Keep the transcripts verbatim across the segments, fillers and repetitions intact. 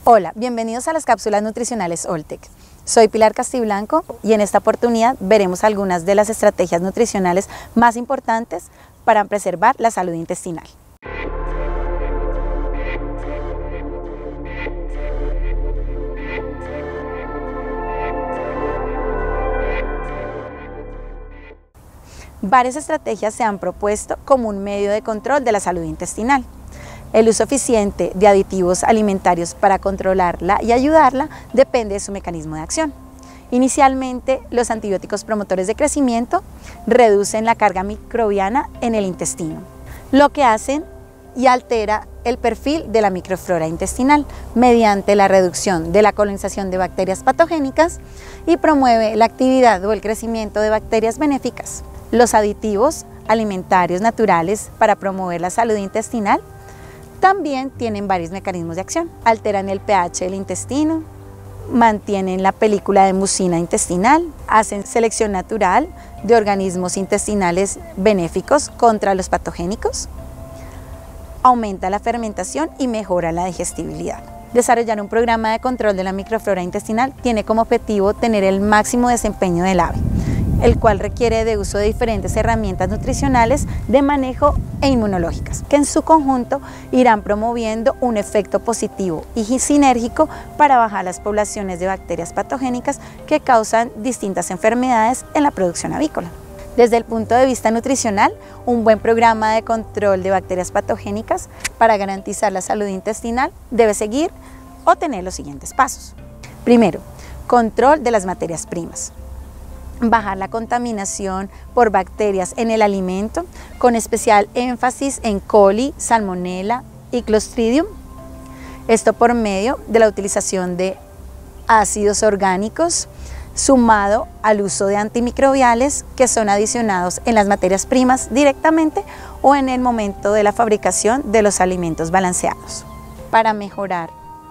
Hola, bienvenidos a las cápsulas nutricionales Oltec. Soy Pilar Castiblanco y en esta oportunidad veremos algunas de las estrategias nutricionales más importantes para preservar la salud intestinal. Varias estrategias se han propuesto como un medio de control de la salud intestinal. El uso eficiente de aditivos alimentarios para controlarla y ayudarla depende de su mecanismo de acción. Inicialmente, los antibióticos promotores de crecimiento reducen la carga microbiana en el intestino, lo que hacen y altera el perfil de la microflora intestinal mediante la reducción de la colonización de bacterias patogénicas y promueve la actividad o el crecimiento de bacterias benéficas. Los aditivos alimentarios naturales para promover la salud intestinal también tienen varios mecanismos de acción. Alteran el pH del intestino, mantienen la película de mucina intestinal, hacen selección natural de organismos intestinales benéficos contra los patogénicos, aumenta la fermentación y mejora la digestibilidad. Desarrollar un programa de control de la microflora intestinal tiene como objetivo tener el máximo desempeño del ave, el cual requiere de uso de diferentes herramientas nutricionales de manejo e inmunológicas, que en su conjunto irán promoviendo un efecto positivo y sinérgico para bajar las poblaciones de bacterias patogénicas que causan distintas enfermedades en la producción avícola. Desde el punto de vista nutricional, un buen programa de control de bacterias patogénicas para garantizar la salud intestinal debe seguir o tener los siguientes pasos. Primero, control de las materias primas. Bajar la contaminación por bacterias en el alimento, con especial énfasis en coli, salmonella y clostridium. Esto por medio de la utilización de ácidos orgánicos, sumado al uso de antimicrobiales que son adicionados en las materias primas directamente o en el momento de la fabricación de los alimentos balanceados. Para mejorar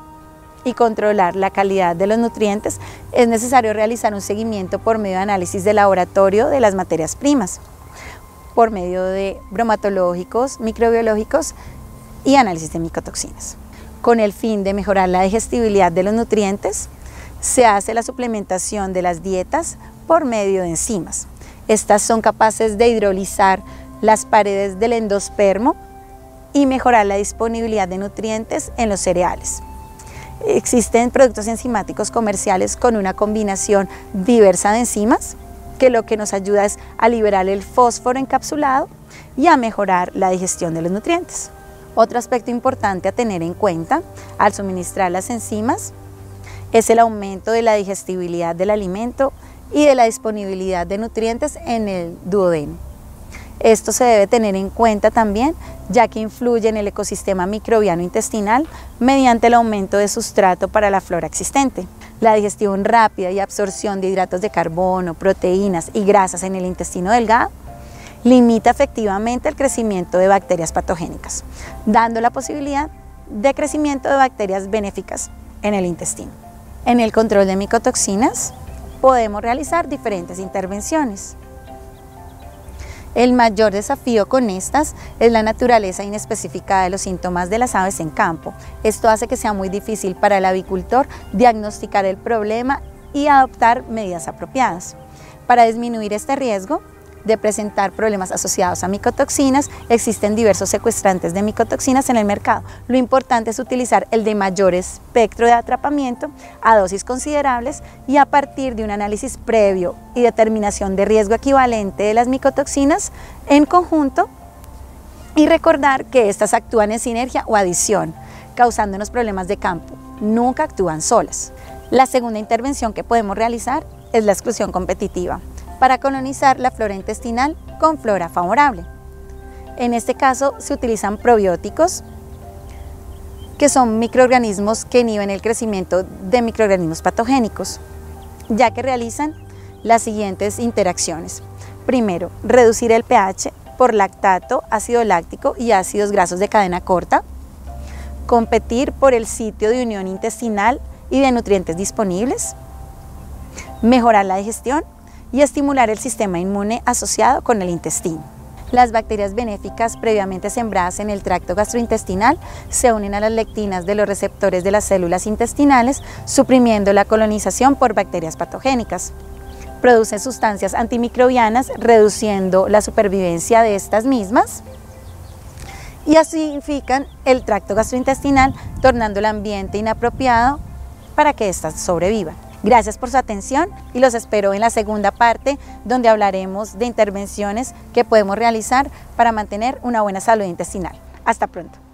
y controlar la calidad de los nutrientes, es necesario realizar un seguimiento por medio de análisis de laboratorio de las materias primas, por medio de bromatológicos, microbiológicos y análisis de micotoxinas. Con el fin de mejorar la digestibilidad de los nutrientes, se hace la suplementación de las dietas por medio de enzimas. Estas son capaces de hidrolizar las paredes del endospermo y mejorar la disponibilidad de nutrientes en los cereales. Existen productos enzimáticos comerciales con una combinación diversa de enzimas, que lo que nos ayuda es a liberar el fósforo encapsulado y a mejorar la digestión de los nutrientes. Otro aspecto importante a tener en cuenta al suministrar las enzimas es el aumento de la digestibilidad del alimento y de la disponibilidad de nutrientes en el duodeno. Esto se debe tener en cuenta también, ya que influye en el ecosistema microbiano intestinal mediante el aumento de sustrato para la flora existente. La digestión rápida y absorción de hidratos de carbono, proteínas y grasas en el intestino delgado limita efectivamente el crecimiento de bacterias patogénicas, dando la posibilidad de crecimiento de bacterias benéficas en el intestino. En el control de micotoxinas podemos realizar diferentes intervenciones. El mayor desafío con estas es la naturaleza inespecífica de los síntomas de las aves en campo. Esto hace que sea muy difícil para el avicultor diagnosticar el problema y adoptar medidas apropiadas. Para disminuir este riesgo de presentar problemas asociados a micotoxinas, existen diversos secuestrantes de micotoxinas en el mercado. Lo importante es utilizar el de mayor espectro de atrapamiento a dosis considerables y a partir de un análisis previo y determinación de riesgo equivalente de las micotoxinas en conjunto, y recordar que estas actúan en sinergia o adición, causándonos problemas de campo. Nunca actúan solas. La segunda intervención que podemos realizar es la exclusión competitiva, para colonizar la flora intestinal con flora favorable. En este caso se utilizan probióticos, que son microorganismos que inhiben el crecimiento de microorganismos patogénicos, ya que realizan las siguientes interacciones. Primero, reducir el pH por lactato, ácido láctico y ácidos grasos de cadena corta, competir por el sitio de unión intestinal y de nutrientes disponibles, mejorar la digestión y estimular el sistema inmune asociado con el intestino. Las bacterias benéficas previamente sembradas en el tracto gastrointestinal se unen a las lectinas de los receptores de las células intestinales, suprimiendo la colonización por bacterias patogénicas. Producen sustancias antimicrobianas, reduciendo la supervivencia de estas mismas, y acidifican el tracto gastrointestinal, tornando el ambiente inapropiado para que éstas sobrevivan. Gracias por su atención y los espero en la segunda parte, donde hablaremos de intervenciones que podemos realizar para mantener una buena salud intestinal. Hasta pronto.